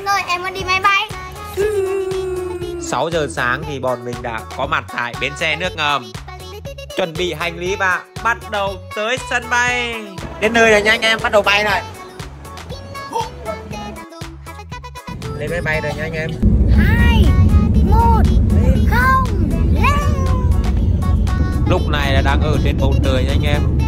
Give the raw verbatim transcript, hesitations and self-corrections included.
ơi, em muốn đi máy bay. Sáu giờ sáng thì bọn mình đã có mặt tại bến xe nước ngầm, chuẩn bị hành lý và bắt đầu tới sân bay. Đến nơi rồi nha anh em, bắt đầu bay rồi. Lên máy bay rồi nha anh em. Hai, một, không, lên. Lúc này là đang ở trên bầu trời nha anh em.